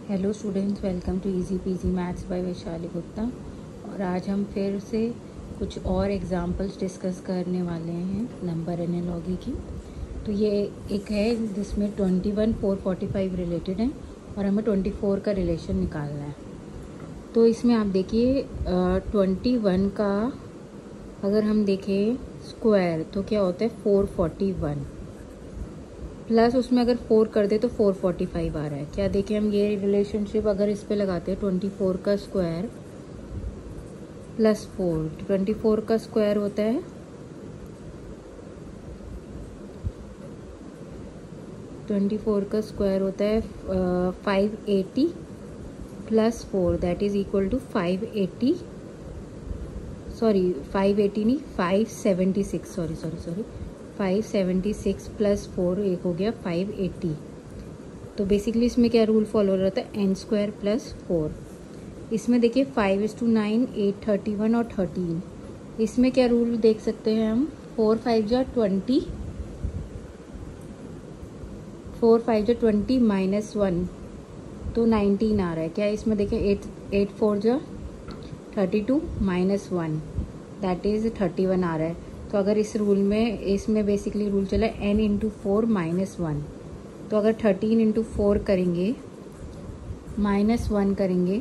Hello students, welcome to easy PG maths by Vaishali Gupta. और आज हम फिर से कुछ और एग्जांपल्स डिस्कस करने वाले हैं नंबर एनालॉजी की। तो ये एक है जिसमें 21 445 रिलेटेड है और हमें 24 का रिलेशन निकालना है। तो इसमें आप देखिए 21 का अगर हम देखें स्क्वायर तो क्या होता है 441 प्लस उसमें अगर 4 कर दे तो 445 आ रहा है। क्या देखें हम ये रिलेशनशिप अगर इस पे लगाते हैं 24 का स्क्वायर प्लस 4, 24 का स्क्वायर होता है 580 plus 4 that is equal to 580 नहीं 576 सॉरी 576 प्लस 4 एक हो गया 580। तो बेसिकली इसमें क्या रूल फॉलो हो रहा था n² प्लस 4। इसमें देखिए 5:9, 8, 31 और 13। इसमें क्या रूल देख सकते हैं हम 4 5 जा 20 माइनस 1 तो 19 आ रहा है। क्या इसमें देखें 8 4 जा 32 माइनस 1 दैट इज 31 आ रहा है। तो अगर इस रूल में इसमें बेसिकली रूल चला n इंटू 4 माइनस 1। तो अगर 13 इंटू 4 करेंगे माइनस 1 करेंगे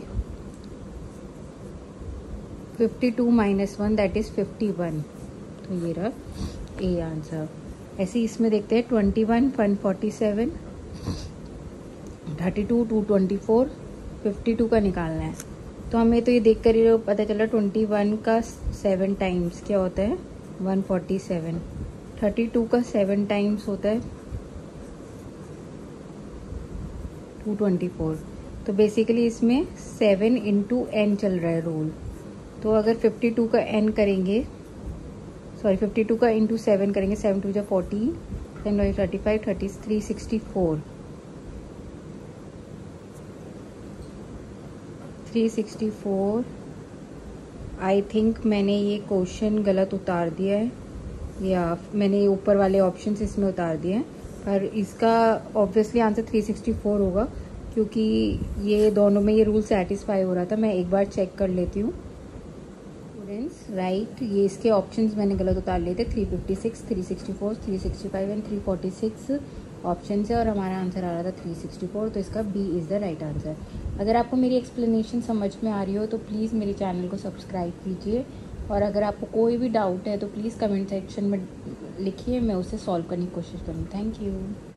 52 माइनस 1 दैट इज 51। तो ये रहा ए आंसर। ऐसे इसमें देखते हैं 21 147 32 224 52 का निकालना है। तो हमें तो ये देख कर ही पता चला 21 का 7 टाइम्स क्या होता है 147, 32 का 7 टाइम्स होता है 224। तो बेसिकली इसमें 7 इंटू n चल रहा है रूल। तो अगर 52 का n करेंगे 52 का इंटू 7 करेंगे 7 2 जा 14 10 35 30 364। आई थिंक मैंने ये क्वेश्चन गलत उतार दिया है या मैंने ये ऊपर वाले ऑप्शंस इसमें उतार दिए हैं, पर इसका ऑब्वियसली आंसर 364 होगा क्योंकि ये दोनों में ये रूल सेटिस्फाई हो रहा था। मैं एक बार चेक कर लेती हूँ स्टूडेंट्स। राइट, ये इसके ऑप्शंस मैंने गलत उतार लिए थे 356 364 365 एंड 346 ऑप्शन है और हमारा आंसर आ रहा था 364। तो इसका B is the right answer. अगर आपको मेरी एक्सप्लेनेशन समझ में आ रही हो तो प्लीज़ मेरे चैनल को सब्सक्राइब कीजिए और अगर आपको कोई भी डाउट है तो प्लीज़ कमेंट सेक्शन में लिखिए, मैं उसे सॉल्व करने की कोशिश करूँ। Thank you.